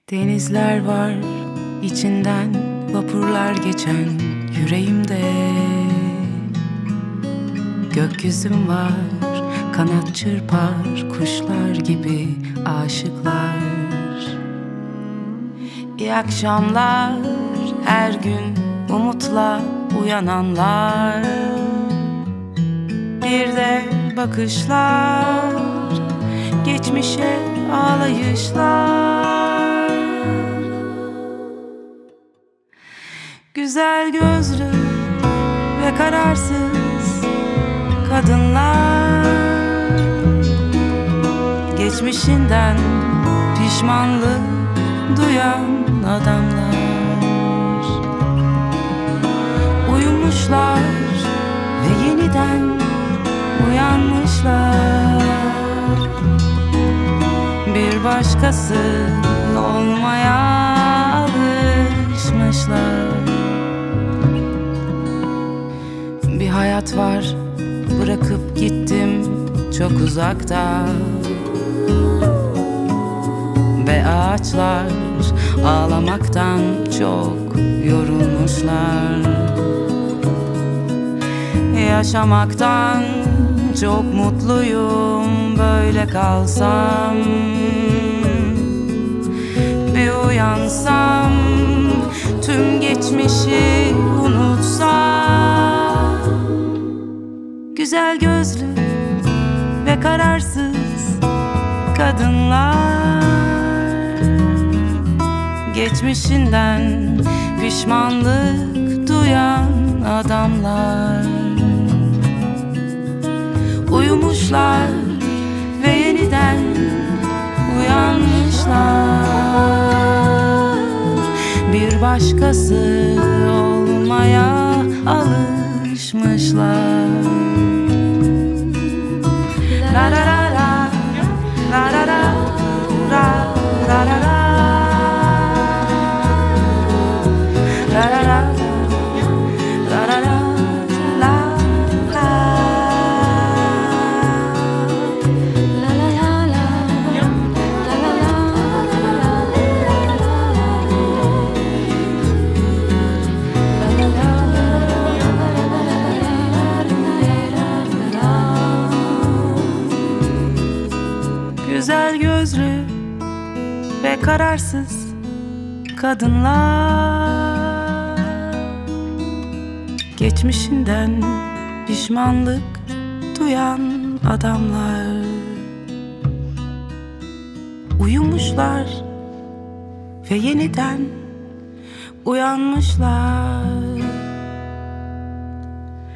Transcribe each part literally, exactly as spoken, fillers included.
Denizler var içinden, vapurlar geçen yüreğimde. Gökyüzüm var, kanat çırpar kuşlar gibi aşıklar. İyi akşamlar, her gün umutla uyananlar. Bir de bakışlar, geçmişe ağlayışlar. Güzel gözlü ve kararsız kadınlar, geçmişinden pişmanlık duyan adamlar. Uyumuşlar ve yeniden uyanmışlar. Bir başkası olmaya alışmışlar. Bir hayat var, bırakıp gittim çok uzakta. Ve ağaçlar ağlamaktan çok yorulmuşlar. Yaşamaktan çok mutluyum, böyle kalsam. Bir uyansam, tüm geçmişi unutsam. Güzel gözlü ve kararsız kadınlar, geçmişinden pişmanlık duyan adamlar. Uyumuşlar ve yeniden uyanmışlar. Bir başkası olmaya alışmışlar. La la la la, la la la, la la la la, la la la, la la la. Güzel gözlü ve kararsız kadınlar, geçmişinden pişmanlık duyan adamlar. Uyumuşlar ve yeniden uyanmışlar.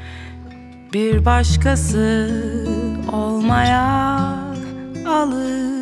Bir başkası olmaya alışmışlar.